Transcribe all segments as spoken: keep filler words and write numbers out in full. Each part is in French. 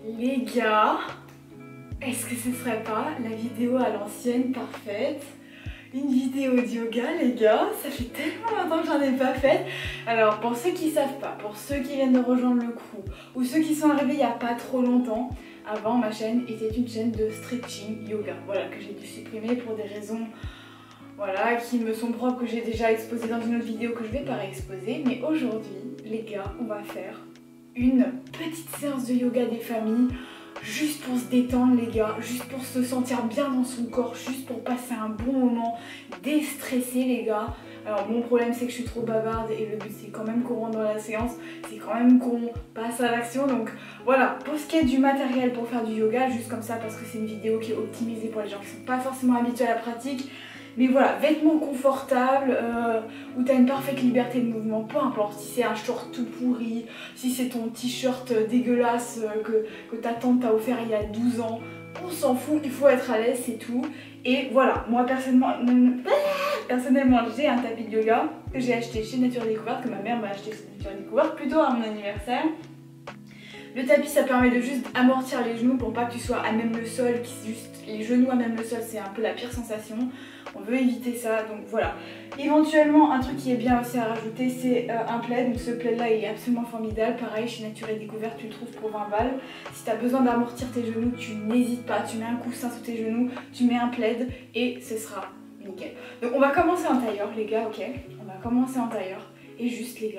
Les gars, est-ce que ce serait pas la vidéo à l'ancienne parfaite? Une vidéo de yoga, les gars, ça fait tellement longtemps que j'en ai pas faite. Alors pour ceux qui savent pas, pour ceux qui viennent de rejoindre le crew ou ceux qui sont arrivés il y a pas trop longtemps, avant ma chaîne était une chaîne de stretching yoga, voilà, que j'ai dû supprimer pour des raisons voilà, qui me sont propres, que j'ai déjà exposé dans une autre vidéo que je vais pas réexposer. Mais aujourd'hui, les gars, on va faire une petite séance de yoga des familles, juste pour se détendre les gars, juste pour se sentir bien dans son corps, juste pour passer un bon moment, déstresser les gars. Alors mon problème c'est que je suis trop bavarde et le but c'est quand même qu'on rentre dans la séance, c'est quand même qu'on passe à l'action. Donc voilà, pour ce qui est du matériel pour faire du yoga, juste comme ça parce que c'est une vidéo qui est optimisée pour les gens qui sont pas forcément habitués à la pratique. Mais voilà, vêtements confortables, euh, où tu as une parfaite liberté de mouvement, peu importe si c'est un short tout pourri, si c'est ton t-shirt dégueulasse euh, que, que ta tante t'a offert il y a douze ans, on s'en fout, il faut être à l'aise, c'est tout. Et voilà, moi personnellement, personnellement j'ai un tapis de yoga que j'ai acheté chez Nature Découverte, que ma mère m'a acheté chez Nature Découverte, plutôt à mon anniversaire. Le tapis ça permet de juste amortir les genoux pour pas que tu sois à même le sol, qui juste les genoux à même le sol c'est un peu la pire sensation. On veut éviter ça, donc voilà. Éventuellement, un truc qui est bien aussi à rajouter, c'est euh, un plaid. Donc ce plaid là il est absolument formidable. Pareil, chez Nature et Découverte, tu le trouves pour vingt balles. Si tu as besoin d'amortir tes genoux, tu n'hésites pas. Tu mets un coussin sous tes genoux, tu mets un plaid et ce sera nickel. Donc on va commencer en tailleur, les gars, ok? On va commencer en tailleur. Et juste, les gars,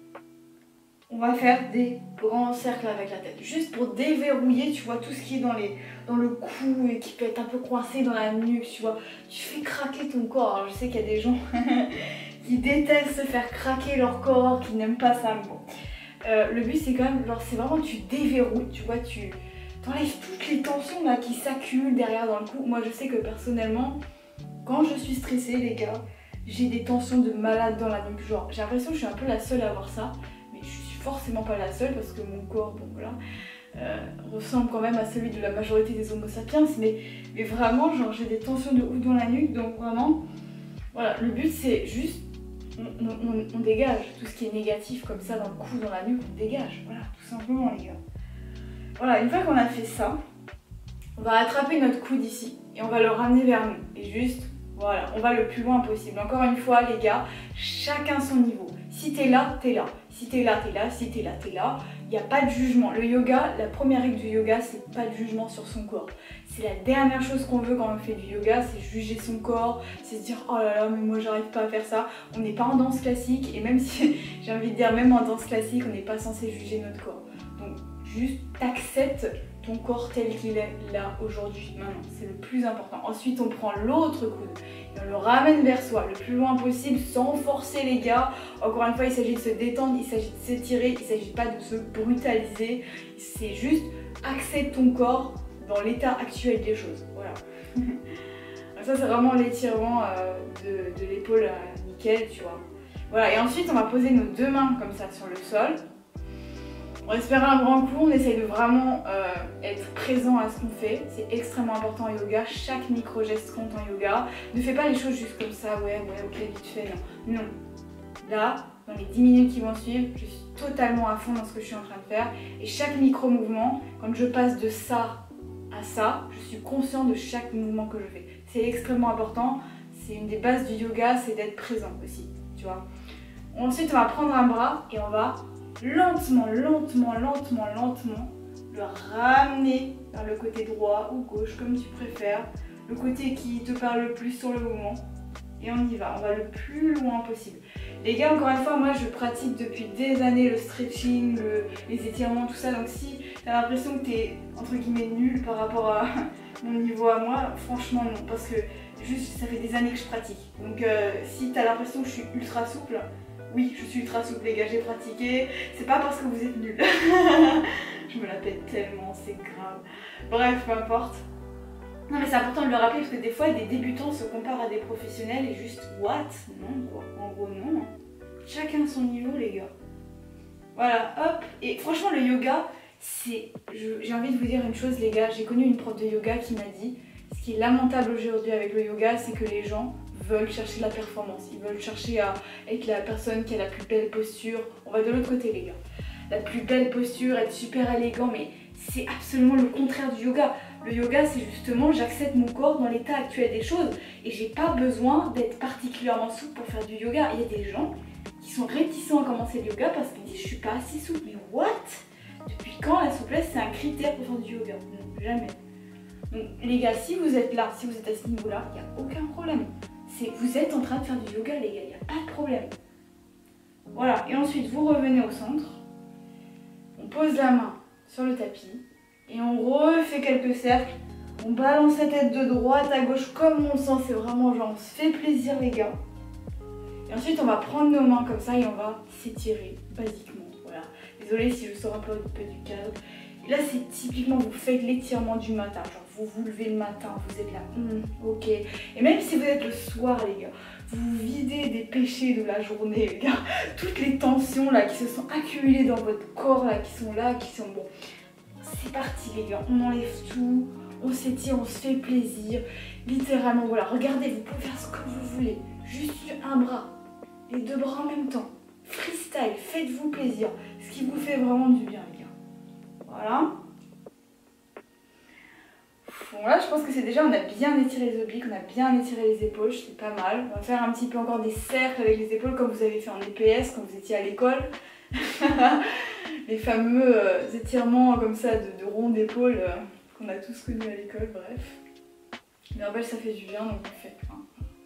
on va faire des grands cercles avec la tête, juste pour déverrouiller, tu vois, tout ce qui est dans, les, dans le cou et qui peut être un peu coincé dans la nuque, tu vois. Tu fais craquer ton corps. Alors je sais qu'il y a des gens qui détestent se faire craquer leur corps, qui n'aiment pas ça, mais bon. Euh, le but c'est quand même, genre c'est vraiment tu déverrouilles, tu vois, tu t'enlèves toutes les tensions là qui s'accumulent derrière dans le cou. Moi je sais que personnellement, quand je suis stressée les gars, j'ai des tensions de malade dans la nuque. Genre j'ai l'impression que je suis un peu la seule à avoir ça. Je suis forcément pas la seule parce que mon corps, bon voilà, euh, ressemble quand même à celui de la majorité des homo sapiens, mais, mais vraiment genre j'ai des tensions de ouf dans la nuque, donc vraiment, voilà, le but c'est juste, on, on, on dégage tout ce qui est négatif comme ça dans le cou, dans la nuque, on dégage, voilà, tout simplement les gars. Voilà, une fois qu'on a fait ça, on va attraper notre coude ici et on va le ramener vers nous, et juste, voilà, on va le plus loin possible. Encore une fois les gars, chacun son niveau. Si t'es là, t'es là. Si t'es là, t'es là. Si t'es là, t'es là. Il n'y a pas de jugement. Le yoga, la première règle du yoga, c'est pas de jugement sur son corps. C'est la dernière chose qu'on veut quand on fait du yoga, c'est juger son corps, c'est se dire oh là là, mais moi j'arrive pas à faire ça. On n'est pas en danse classique, et même si j'ai envie de dire, même en danse classique, on n'est pas censé juger notre corps. Donc juste t'acceptes ton corps tel qu'il est là aujourd'hui, maintenant, c'est le plus important. Ensuite on prend l'autre coude et on le ramène vers soi le plus loin possible sans forcer les gars. Encore une fois il s'agit de se détendre, il s'agit de s'étirer, il ne s'agit pas de se brutaliser. C'est juste accepte ton corps dans l'état actuel des choses, voilà. Ça c'est vraiment l'étirement euh, de, de l'épaule euh, nickel, tu vois. Voilà, et ensuite on va poser nos deux mains comme ça sur le sol. On respire un grand coup, on essaye de vraiment euh, être présent à ce qu'on fait. C'est extrêmement important en yoga, chaque micro-geste compte en yoga. Ne fais pas les choses juste comme ça, ouais, ouais, ok, vite fait, non. Non. Là, dans les dix minutes qui vont suivre, je suis totalement à fond dans ce que je suis en train de faire. Et chaque micro-mouvement, quand je passe de ça à ça, je suis conscient de chaque mouvement que je fais. C'est extrêmement important, c'est une des bases du yoga, c'est d'être présent aussi, tu vois. Ensuite, on va prendre un bras et on va lentement, lentement, lentement, lentement le ramener vers le côté droit ou gauche, comme tu préfères, le côté qui te parle le plus sur le moment, et on y va, on va le plus loin possible. Les gars, encore une fois, moi je pratique depuis des années le stretching, le, les étirements, tout ça, donc si tu as l'impression que tu es entre guillemets nul par rapport à mon niveau à moi, franchement non, parce que juste ça fait des années que je pratique, donc euh, si tu as l'impression que je suis ultra souple, oui, je suis ultra souple les gars, j'ai pratiqué, c'est pas parce que vous êtes nuls. Je me la pète tellement, c'est grave. Bref, peu importe. Non mais c'est important de le rappeler parce que des fois des débutants se comparent à des professionnels et juste what? Non quoi, en gros non. Chacun son niveau les gars. Voilà, hop. Et franchement le yoga, c'est... J'ai envie de vous dire une chose les gars, j'ai connu une prof de yoga qui m'a dit, ce qui est lamentable aujourd'hui avec le yoga, c'est que les gens veulent chercher de la performance, ils veulent chercher à être la personne qui a la plus belle posture. On va de l'autre côté les gars. La plus belle posture, être super élégant, mais c'est absolument le contraire du yoga. Le yoga, c'est justement j'accepte mon corps dans l'état actuel des choses et j'ai pas besoin d'être particulièrement souple pour faire du yoga. Il y a des gens qui sont réticents à commencer le yoga parce qu'ils disent je suis pas assez souple. Mais what? Depuis quand la souplesse c'est un critère pour faire du yoga? Non, jamais. Donc les gars, si vous êtes là, si vous êtes à ce niveau-là, il n'y a aucun problème. C'est vous êtes en train de faire du yoga les gars, il n'y a pas de problème. Voilà, et ensuite vous revenez au centre. On pose la main sur le tapis et on refait quelques cercles. On balance la tête de droite à gauche comme on le sent, c'est vraiment genre on se fait plaisir les gars. Et ensuite on va prendre nos mains comme ça et on va s'étirer basiquement. Voilà. Désolée si je sors un peu, un peu du cadre. Et là c'est typiquement vous faites l'étirement du matin. Genre vous vous levez le matin, vous êtes là, hum, ok. Et même si vous êtes le soir les gars, vous videz des péchés de la journée les gars. Toutes les tensions là qui se sont accumulées dans votre corps là, qui sont là, qui sont bon. C'est parti les gars, on enlève tout, on s'étire, on se fait plaisir. Littéralement voilà, regardez, vous pouvez faire ce que vous voulez. Juste un bras, les deux bras en même temps. Freestyle, faites-vous plaisir. Ce qui vous fait vraiment du bien les gars. Voilà. Bon là je pense que c'est déjà, on a bien étiré les obliques, on a bien étiré les épaules, c'est pas mal. On va faire un petit peu encore des cercles avec les épaules comme vous avez fait en E P S quand vous étiez à l'école. Les fameux euh, étirements comme ça de, de rond d'épaule euh, qu'on a tous connus à l'école, bref. Mais en fait ça fait du bien donc on fait. Hein.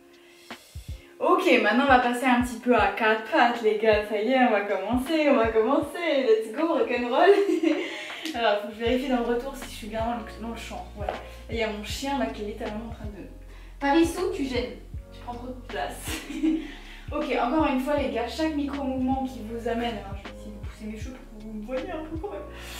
Ok, maintenant on va passer un petit peu à quatre pattes les gars, ça y est, on va commencer, on va commencer, let's go rock'n'roll. Alors, faut que je vérifie dans le retour si je suis bien dans le, dans le champ. Voilà. Il y a mon chien là qui est littéralement en train de... Parissou, tu gênes. Tu prends trop de place. Ok, encore une fois les gars, chaque micro-mouvement qui vous amène... Alors, je vais essayer de pousser mes cheveux pour que vous me voyez un peu quand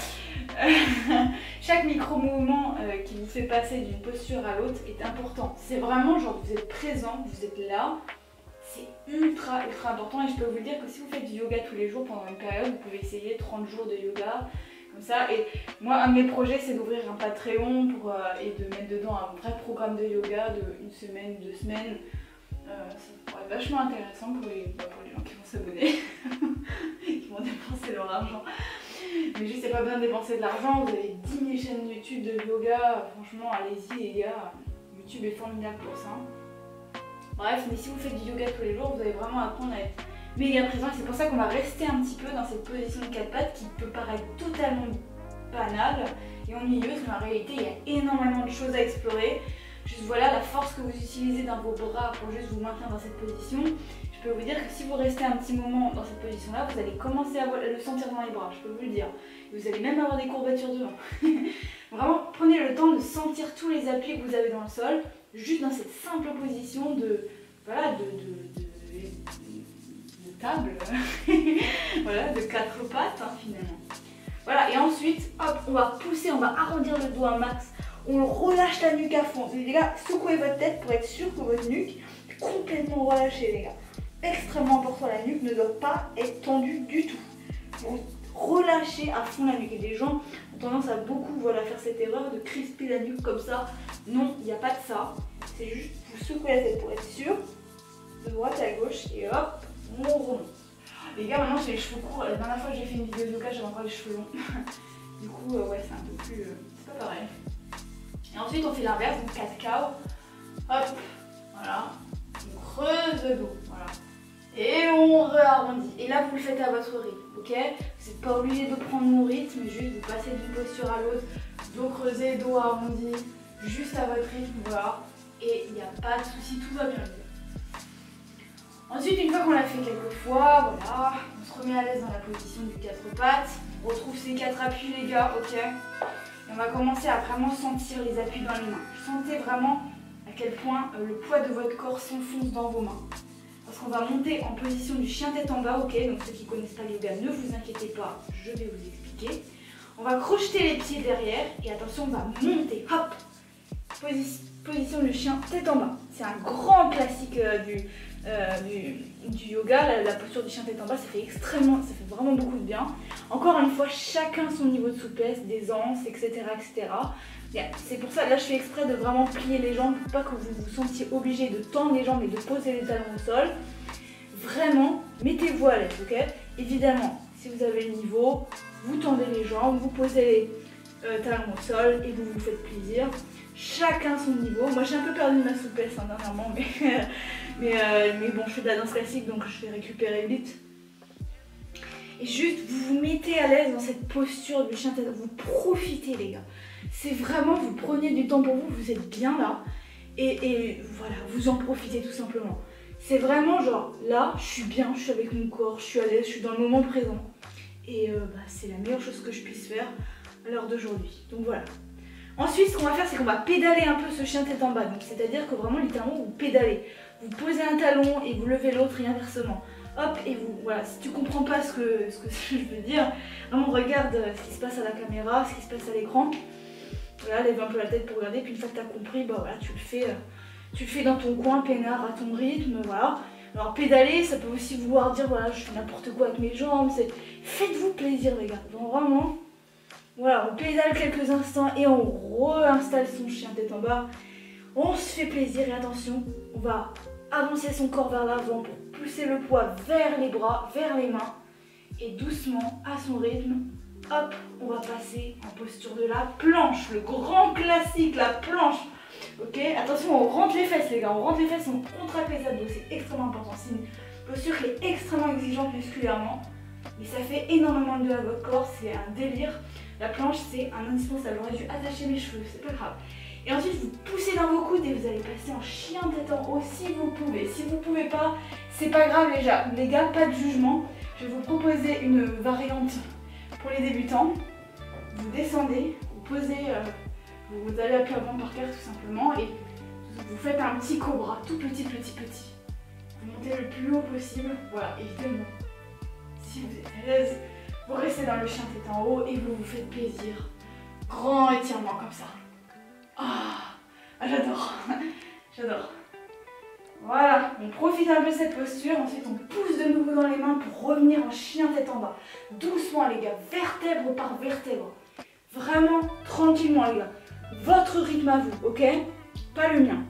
même. Chaque micro-mouvement euh, qui vous fait passer d'une posture à l'autre est important. C'est vraiment genre vous êtes présent, vous êtes là. C'est ultra ultra important et je peux vous dire que si vous faites du yoga tous les jours pendant une période, vous pouvez essayer trente jours de yoga. Comme ça, et moi un de mes projets c'est d'ouvrir un Patreon pour, euh, et de mettre dedans un vrai programme de yoga de une semaine, deux semaines. Euh, ça pourrait être vachement intéressant pour les, bah, pour les gens qui vont s'abonner, qui vont dépenser leur argent. Mais juste c'est pas besoin de dépenser de l'argent, vous avez dix mille chaînes YouTube de yoga, franchement allez-y les gars, YouTube est formidable pour ça. Bref, mais si vous faites du yoga tous les jours, vous allez vraiment apprendre à être méga présent et c'est pour ça qu'on va rester un petit peu dans cette position de quatre pattes qui peut paraître totalement banale et ennuyeuse, mais en réalité il y a énormément de choses à explorer. Juste voilà la force que vous utilisez dans vos bras pour juste vous maintenir dans cette position. Je peux vous dire que si vous restez un petit moment dans cette position là, vous allez commencer à le sentir dans les bras, je peux vous le dire. Vous allez même avoir des courbatures devant. Vraiment prenez le temps de sentir tous les appuis que vous avez dans le sol, juste dans cette simple position de, voilà, de, de, de table, voilà, de quatre pattes hein, finalement. Voilà, et ensuite, hop, on va pousser, on va arrondir le dos un max, on relâche la nuque à fond. Les gars, secouez votre tête pour être sûr que votre nuque est complètement relâchée, les gars. Extrêmement important, la nuque ne doit pas être tendue du tout. Vous relâchez à fond la nuque. Et les gens ont tendance à beaucoup voilà, faire cette erreur de crisper la nuque comme ça. Non, il n'y a pas de ça. C'est juste vous secouez la tête pour être sûr, de droite à gauche, et hop, on remonte. Les gars, maintenant j'ai les cheveux courts. La dernière fois que j'ai fait une vidéo de yoga, j'avais encore les cheveux longs. Du coup, euh, ouais, c'est un peu plus. Euh, c'est pas pareil. Et ensuite, on fait l'inverse, donc quatre cows. Hop, voilà. On creuse le dos, voilà. Et on réarrondit. Et là, vous le faites à votre rythme, ok? Vous n'êtes pas obligé de prendre mon rythme, juste vous passez d'une posture à l'autre. Dos creusé, dos arrondi, juste à votre rythme, voilà. Et il n'y a pas de souci, tout va bien. Ensuite, une fois qu'on l'a fait quelques fois, voilà, on se remet à l'aise dans la position du quatre pattes. On retrouve ces quatre appuis, les gars, ok? Et on va commencer à vraiment sentir les appuis dans les mains. Sentez vraiment à quel point euh, le poids de votre corps s'enfonce dans vos mains. Parce qu'on va monter en position du chien tête en bas, ok? Donc ceux qui ne connaissent pas le yoga, ne vous inquiétez pas, je vais vous expliquer. On va crocheter les pieds derrière et attention, on va monter, hop! Posi position du chien tête en bas. C'est un grand classique euh, du... Euh, du, du yoga, la, la posture du chien tête en bas, ça fait extrêmement, ça fait vraiment beaucoup de bien. Encore une fois, chacun son niveau de souplesse, d'aisance, et cetera, et cetera. C'est pour ça, là, je fais exprès de vraiment plier les jambes pour pas que vous vous sentiez obligé de tendre les jambes et de poser les talons au sol. Vraiment, mettez-vous à l'aise, ok? Évidemment, si vous avez le niveau, vous tendez les jambes, vous posez les, euh, talons au sol et vous vous faites plaisir. Chacun son niveau. Moi j'ai un peu perdu ma souplesse hein, dernièrement, mais, mais, euh, mais bon, je fais de la danse classique donc je vais récupérer vite. Et juste, vous vous mettez à l'aise dans cette posture du chien tête. Vous profitez les gars. C'est vraiment, vous prenez du temps pour vous, vous êtes bien là. Et, et voilà, vous en profitez tout simplement. C'est vraiment genre, là, je suis bien, je suis avec mon corps, je suis à l'aise, je suis dans le moment présent. Et euh, bah, c'est la meilleure chose que je puisse faire à l'heure d'aujourd'hui. Donc voilà. Ensuite, ce qu'on va faire, c'est qu'on va pédaler un peu ce chien tête en bas. Donc c'est-à-dire que vraiment, littéralement, vous pédalez. Vous posez un talon et vous levez l'autre et inversement. Hop, et vous, voilà, si tu comprends pas ce que, ce que je veux dire, vraiment regarde ce qui se passe à la caméra, ce qui se passe à l'écran. Voilà, lève un peu la tête pour regarder, puis une fois que tu as compris, bah voilà, tu le fais, tu le fais dans ton coin, peinard, à ton rythme, voilà. Alors pédaler, ça peut aussi vouloir dire, voilà, je fais n'importe quoi avec mes jambes, c'est... Faites-vous plaisir les gars, donc vraiment, voilà, on pédale quelques instants et on réinstalle son chien tête en bas. On se fait plaisir et attention, on va avancer son corps vers l'avant pour pousser le poids vers les bras, vers les mains. Et doucement, à son rythme, hop, on va passer en posture de la planche. Le grand classique, la planche. Ok, attention, on rentre les fesses les gars, on rentre les fesses, on contracte les abdos, c'est extrêmement important. C'est une posture qui est extrêmement exigeante musculairement. Mais ça fait énormément de bien à votre corps, c'est un délire. La planche, c'est un indispensable. J'aurais dû attacher mes cheveux, c'est pas grave. Et ensuite, vous poussez dans vos coudes et vous allez passer en chien tête en haut si vous pouvez. Si vous pouvez pas, c'est pas grave les gars. Les gars, pas de jugement. Je vais vous proposer une variante pour les débutants. Vous descendez, vous posez, euh, vous allez à plat ventre par terre tout simplement et vous faites un petit cobra, tout petit, petit, petit. Vous montez le plus haut possible. Voilà, évidemment. Si vous êtes à l'aise, vous restez dans le chien tête en haut et vous vous faites plaisir. Grand étirement comme ça. Ah, j'adore, j'adore. Voilà, on profite un peu de cette posture, ensuite on pousse de nouveau dans les mains pour revenir en chien tête en bas. Doucement les gars, vertèbre par vertèbre. Vraiment tranquillement les gars. Votre rythme à vous, ok? Pas le mien.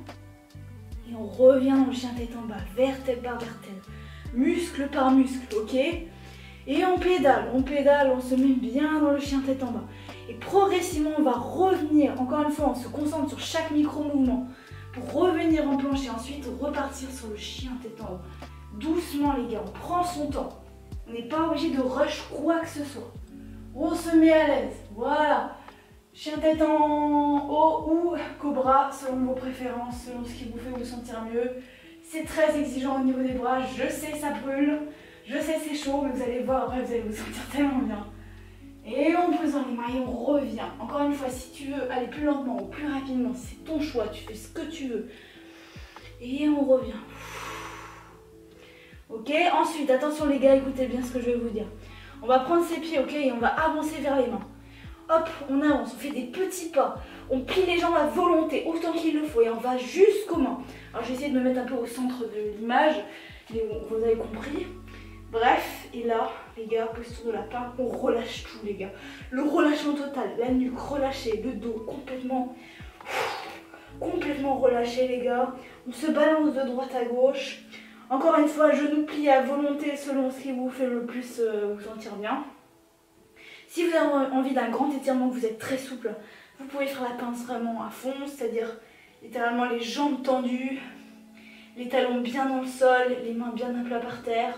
Et on revient dans le chien tête en bas, vertèbre par vertèbre. Muscle par muscle, ok? Et on pédale, on pédale, on se met bien dans le chien tête en bas. Et progressivement, on va revenir, encore une fois, on se concentre sur chaque micro-mouvement pour revenir en planche et ensuite repartir sur le chien tête en haut. Doucement les gars, on prend son temps. On n'est pas obligé de rush quoi que ce soit. On se met à l'aise, voilà. Chien tête en haut ou cobra, selon vos préférences, selon ce qui vous fait vous sentir mieux. C'est très exigeant au niveau des bras, je sais ça brûle, je sais c'est chaud, mais vous allez voir, après vous allez vous sentir tellement bien. Et on pose dans les mains et on revient. Encore une fois, si tu veux aller plus lentement ou plus rapidement, c'est ton choix, tu fais ce que tu veux. Et on revient. Ok, ensuite, attention les gars, écoutez bien ce que je vais vous dire. On va prendre ses pieds, ok, et on va avancer vers les mains. Hop, on avance, on fait des petits pas. On plie les jambes à volonté, autant qu'il le faut, et on va jusqu'aux mains. Alors j'ai essayé de me mettre un peu au centre de l'image, mais vous avez compris. Bref, et là, les gars, posture de lapin, on relâche tout, les gars. Le relâchement total, la nuque relâchée, le dos complètement, complètement relâché, les gars. On se balance de droite à gauche. Encore une fois, genoux pliés à volonté selon ce qui vous fait le plus euh, vous sentir bien. Si vous avez envie d'un grand étirement, que vous êtes très souple, vous pouvez faire la pince vraiment à fond, c'est-à-dire littéralement les jambes tendues, les talons bien dans le sol, les mains bien à plat par terre.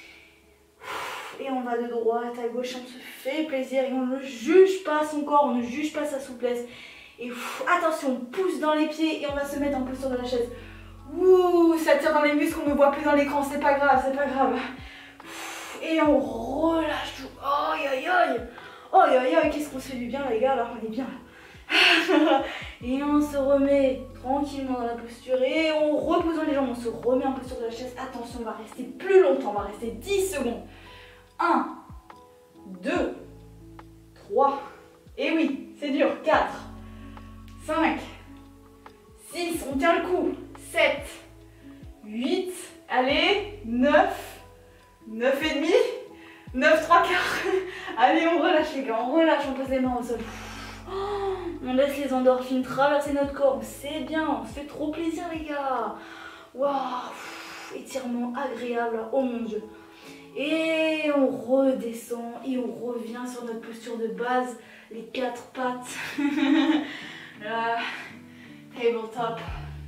Et on va de droite à gauche, on se fait plaisir et on ne juge pas son corps, on ne juge pas sa souplesse. Et pff, attention, on pousse dans les pieds et on va se mettre en posture de la chaise. Ouh, ça tire dans les muscles, on ne voit plus dans l'écran, c'est pas grave, c'est pas grave. Et on relâche tout. Aïe aïe aïe. Aïe aïe aïe, qu'est-ce qu'on se fait du bien les gars, là on est bien là. Et on se remet tranquillement dans la posture et on repose dans les jambes, on se remet en posture de la chaise. Attention, on va rester plus longtemps, on va rester dix secondes. un, deux, trois, et oui, c'est dur, quatre, cinq, six, on tient le coup, sept, huit, allez, neuf, neuf et demi, neuf, trois quarts, allez, on relâche les gars, on relâche, on pose les mains au sol. Oh, on laisse les endorphines traverser notre corps, c'est bien, on se fait trop plaisir les gars. Waouh, étirement agréable, oh mon dieu. Et on redescend et on revient sur notre posture de base, les quatre pattes. Là, tabletop.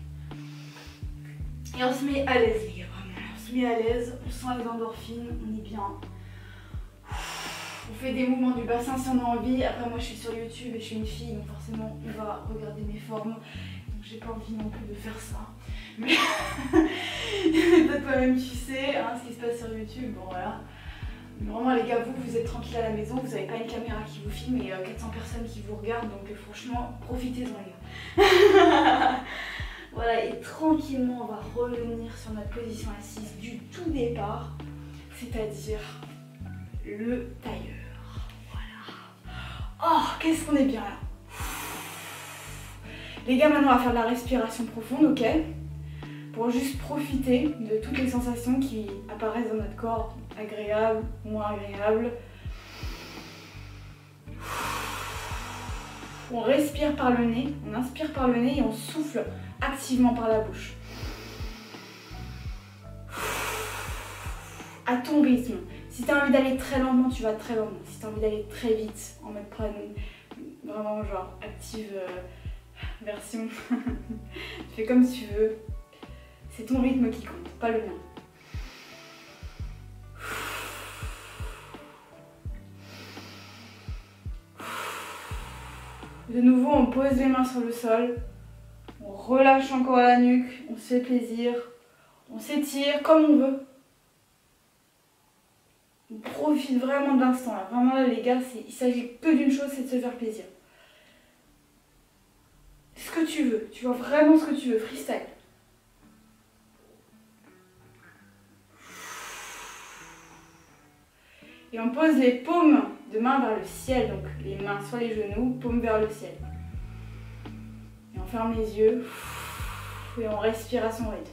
Et on se met à l'aise les gars, vraiment. On se met à l'aise, on sent les endorphines, on est bien. On fait des mouvements du bassin si on a envie. Après moi je suis sur YouTube et je suis une fille, donc forcément on va regarder mes formes. Donc j'ai pas envie non plus de faire ça. Mais toi toi-même tu sais hein, ce qui se passe sur YouTube, bon voilà. Mais vraiment les gars, vous, vous êtes tranquille à la maison, vous n'avez pas une caméra qui vous filme et euh, quatre cents personnes qui vous regardent, donc euh, franchement profitez-en les gars. Voilà, et tranquillement on va revenir sur notre position assise du tout départ, c'est-à-dire le tailleur. Voilà. Oh, qu'est-ce qu'on est bien là. Les gars, maintenant on va faire de la respiration profonde, ok? Pour juste profiter de toutes les sensations qui apparaissent dans notre corps, agréables, moins agréables. On respire par le nez, on inspire par le nez et on souffle activement par la bouche. À ton rythme. Si tu as envie d'aller très lentement, tu vas très lentement. Si tu as envie d'aller très vite, en mode prenne vraiment genre active euh, version, tu fais comme tu veux. C'est ton rythme qui compte, pas le mien. De nouveau, on pose les mains sur le sol. On relâche encore la nuque, on se fait plaisir. On s'étire comme on veut. On profite vraiment de l'instant là. Vraiment là les gars, il s'agit que d'une chose, c'est de se faire plaisir. Ce que tu veux, tu vois vraiment ce que tu veux, freestyle. Et on pose les paumes de main vers le ciel, donc les mains sur les genoux, paumes vers le ciel. Et on ferme les yeux et on respire à son rythme.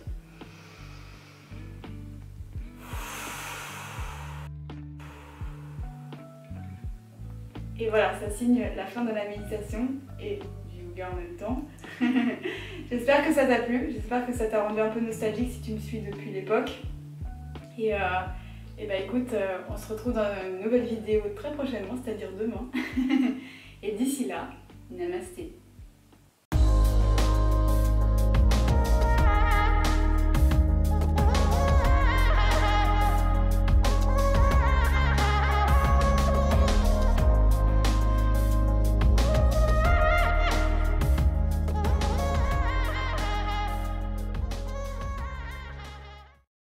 Et voilà, ça signe la fin de la méditation et du yoga en même temps. J'espère que ça t'a plu, j'espère que ça t'a rendu un peu nostalgique si tu me suis depuis l'époque. Et, euh, et bah écoute, euh, on se retrouve dans une nouvelle vidéo très prochainement, c'est-à-dire demain. Et d'ici là, namasté.